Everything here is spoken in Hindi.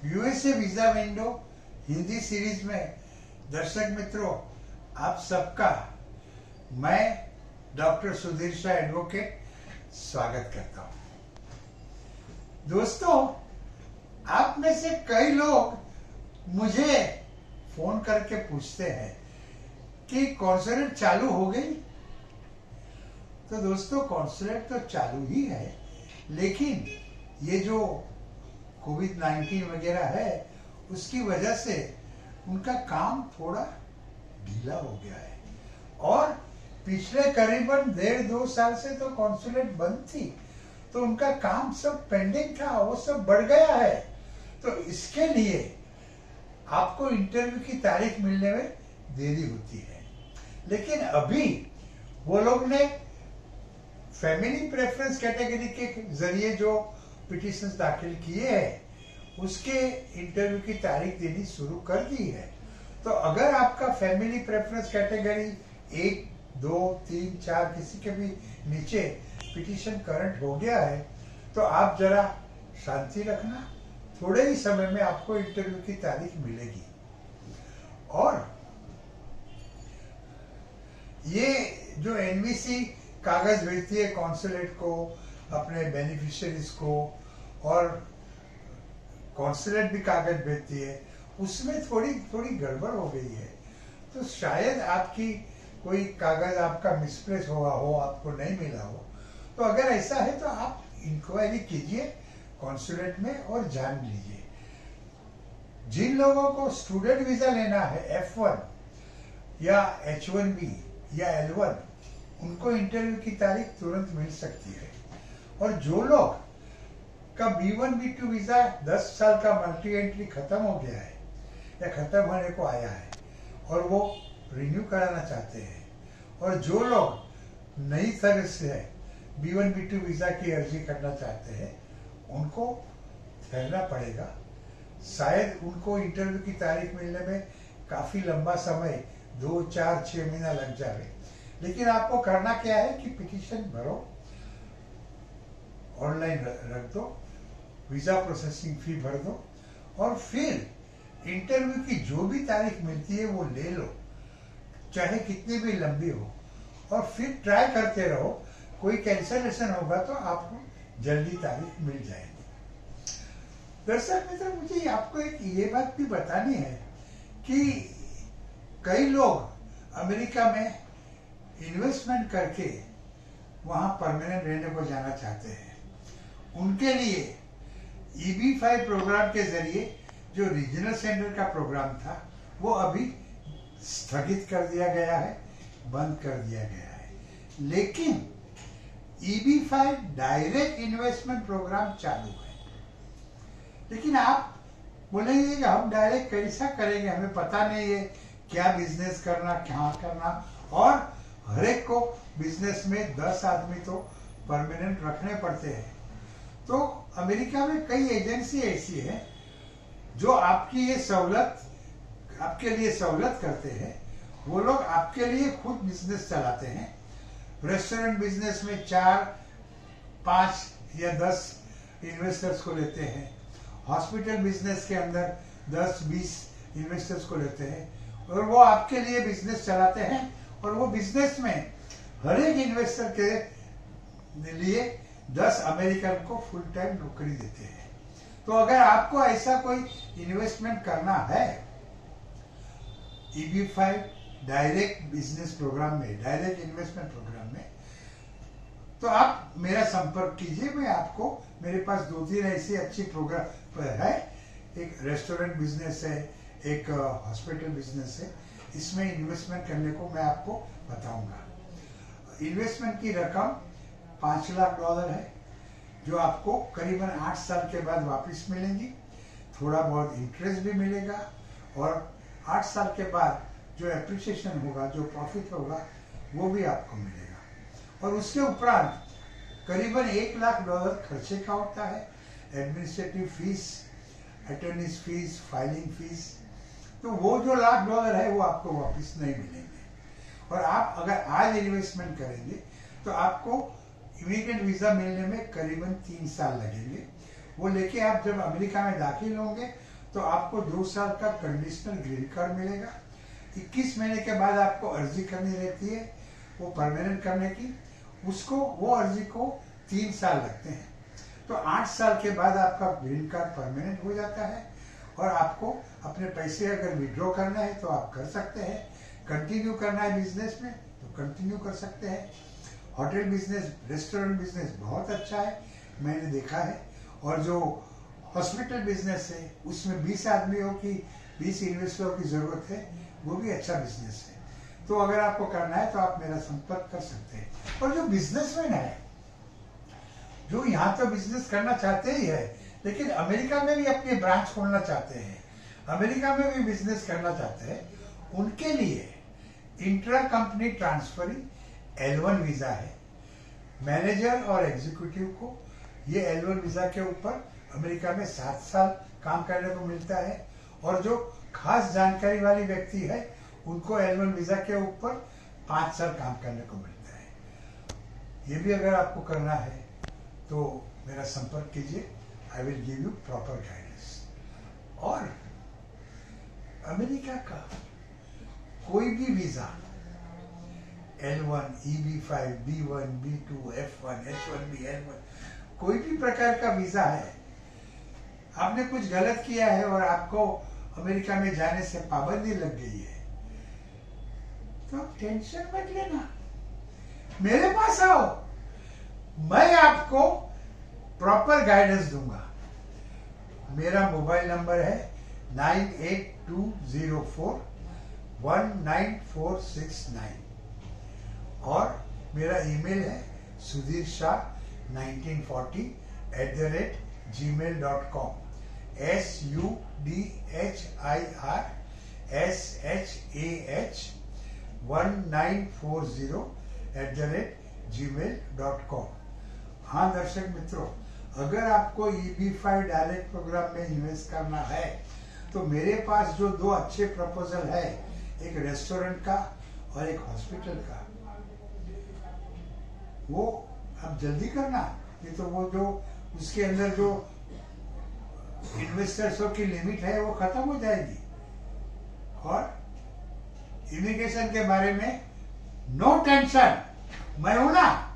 USA visa window Hindi series में दर्शक मित्रों, आप सबका मैं डॉक्टर सुधीर शाह एडवोकेट स्वागत करता हूं। दोस्तों, आप में से कई लोग मुझे फोन करके पूछते हैं कि कॉन्सुलेट चालू हो गई। तो दोस्तों, कॉन्सुलेट तो चालू ही है, लेकिन ये जो कोविड-19 वगैरह है उसकी वजह से उनका काम थोड़ा ढीला हो गया है। और पिछले करीबन 1.5-2 साल से तो कॉन्सुलेट बंद थी, तो उनका काम सब पेंडिंग था, वो सब बढ़ गया है। तो इसके लिए आपको इंटरव्यू की तारीख मिलने में देरी होती है। लेकिन अभी वो लोग ने फैमिली प्रेफरेंस कैटेगरी के जरिए जो पिटिशंस दाखिल किए हैं उसके इंटरव्यू की तारीख देनी शुरू कर दी है। तो अगर आपका फैमिली प्रेफरेंस कैटेगरी 1, 2, 3, 4 किसी के भी नीचे पिटिशन करंट हो गया है, तो आप जरा शांति रखना, थोड़े ही समय में आपको इंटरव्यू की तारीख मिलेगी। और ये जो एनवीसी कागज भेजती है कॉन्सुलेट को, अपने बेनिफिशियरीज को, और कॉन्सुलेट भी कागज भेजती है, उसमें थोड़ी गड़बड़ हो गई है। तो शायद आपकी कोई कागज आपका मिसप्लेस हुआ हो, आपको नहीं मिला हो। तो अगर ऐसा है तो आप इंक्वायरी कीजिए कॉन्सुलेट में और जान लीजिए। जिन लोगों को स्टूडेंट वीजा लेना है F1 या H1B या L1, उनको इंटरव्यू की तारीख तुरंत मिल सकती है। और जो लोग का B1 B2 वीजा 10 साल का मल्टी एंट्री खत्म हो गया है या खत्म होने को आया है और वो रिन्यू कराना चाहते हैं, और जो लोग नई तरह से B1 B2 वीजा की अर्जी करना चाहते हैं, उनको ठहरना पड़ेगा। शायद उनको इंटरव्यू की तारीख मिलने में काफी लंबा समय 2, 4, 6 महीना लग जाए। लेकिन आपको करना क्या है कि पिटीशन भरो, ऑनलाइन रख दो, वीजा प्रोसेसिंग फी भर दो, और फिर इंटरव्यू की जो भी तारीख मिलती है वो ले लो, चाहे कितनी भी लंबी हो, और फिर ट्राई करते रहो। कोई कैंसलेशन होगा तो आपको जल्दी तारीख मिल जाएगी। दर्शक मित्र, मुझे आपको एक ये बात भी बतानी है कि कई लोग अमेरिका में इन्वेस्टमेंट करके वहां परमानेंट रहने को जाना चाहते हैं। उनके लिए EB-5 प्रोग्राम के जरिए जो रीजनल सेंटर का प्रोग्राम था वो अभी स्थगित कर दिया गया है, बंद कर दिया गया है। लेकिन EB-5 डायरेक्ट इन्वेस्टमेंट प्रोग्राम चालू है। लेकिन आप बोलेंगे कि हम डायरेक्ट कैसा करेंगे, हमें पता नहीं है क्या बिजनेस करना, क्या करना, और हर एक को बिजनेस में 10 आदमी तो परमानेंट रखने पड़ते हैं। तो अमेरिका में कई एजेंसी ऐसी है जो आपकी ये सहूलत, आपके लिए सहूलत करते हैं। वो लोग आपके लिए खुद बिजनेस चलाते हैं। रेस्टोरेंट बिजनेस में 4, 5 या 10 इन्वेस्टर्स को लेते हैं। हॉस्पिटल बिजनेस के अंदर 10-20 इन्वेस्टर्स को लेते हैं, और वो आपके लिए बिजनेस चलाते हैं। और वो बिजनेस में हर एक इन्वेस्टर के लिए 10 अमेरिकन को फुल टाइम नौकरी देते हैं। तो अगर आपको ऐसा कोई इन्वेस्टमेंट करना है EB-5 डायरेक्ट बिजनेस प्रोग्राम में, डायरेक्ट इन्वेस्टमेंट प्रोग्राम में, तो आप मेरा संपर्क कीजिए। मैं आपको, मेरे पास 2-3 ऐसी अच्छी प्रोग्राम है। एक रेस्टोरेंट बिजनेस है, एक हॉस्पिटल बिजनेस है। इसमें इन्वेस्टमेंट करने को मैं आपको बताऊंगा। इन्वेस्टमेंट की रकम $5 लाख है, जो आपको करीबन 8 साल के बाद वापस मिलेंगी। थोड़ा बहुत इंटरेस्ट भी मिलेगा, और 8 साल के बाद जो एप्रिसिएशन होगा, जो प्रॉफिट होगा, वो भी आपको मिलेगा। और उसके उपरांत करीबन $1 लाख खर्चे का होता है, administrative fees, attorneys fees, filing fees. तो वो जो $1 लाख है वो आपको वापस नहीं मिलेंगे। और आप अगर आज इन्वेस्टमेंट करेंगे तो आपको इमिग्रेंट वीजा मिलने में करीबन 3 साल लगेंगे। वो लेके आप जब अमेरिका में दाखिल होंगे तो आपको 2 साल का कंडीशनल ग्रीन कार्ड मिलेगा। 21 महीने के बाद आपको अर्जी करनी रहती है वो परमानेंट करने की, उसको वो अर्जी को 3 साल लगते हैं। तो 8 साल के बाद आपका ग्रीन कार्ड परमानेंट हो जाता है और आपको अपने पैसे अगर विड्रॉ करना है तो आप कर सकते हैं, कंटिन्यू करना है बिजनेस में तो कंटिन्यू कर सकते हैं। होटल बिजनेस, रेस्टोरेंट बिजनेस बहुत अच्छा है, मैंने देखा है। और जो हॉस्पिटल बिजनेस है उसमें 20 आदमियों की, 20 इन्वेस्टरों की जरूरत है, वो भी अच्छा बिजनेस है। तो अगर आपको करना है तो आप मेरा संपर्क कर सकते हैं। और जो बिजनेसमैन है, जो यहाँ तो बिजनेस करना चाहते ही है लेकिन अमेरिका में भी अपनी ब्रांच खोलना चाहते हैं, अमेरिका में भी बिजनेस करना चाहते हैं, उनके लिए intra company transferring L1 visa है। मैनेजर और एग्जीक्यूटिव को ये L1 वीजा के ऊपर अमेरिका में 7 साल काम करने को मिलता है और जो खास जानकारी वाली व्यक्ति है उनको L1 वीजा के ऊपर 5 साल काम करने को मिलता है। ये भी अगर आपको करना है तो मेरा संपर्क कीजिए, I will give you proper guidance. और अमेरिका का कोई भी visa L1, EB5, B1, B2, F1, H1B, L1, कोई भी प्रकार का वीजा है, आपने कुछ गलत किया है और आपको अमेरिका में जाने से पाबंदी लग गई है तो आप टेंशन मत लेना, मेरे पास आओ, मैं आपको प्रॉपर गाइडेंस दूंगा। मेरा मोबाइल नंबर है 9820419469 और मेरा ईमेल है sudhirshah1940@gmail.com, SUDHIRSH1940@gmail.com। हाँ दर्शक मित्रों, अगर आपको EB5 डायरेक्ट प्रोग्राम में इन्वेस्ट करना है तो मेरे पास जो 2 अच्छे प्रपोजल है, एक रेस्टोरेंट का और एक हॉस्पिटल का, वो आप जल्दी करना, नहीं तो वो जो उसके अंदर जो इन्वेस्टर्सों की लिमिट है वो खत्म हो जाएगी। और इमिग्रेशन के बारे में नो टेंशन, मैं हूं ना।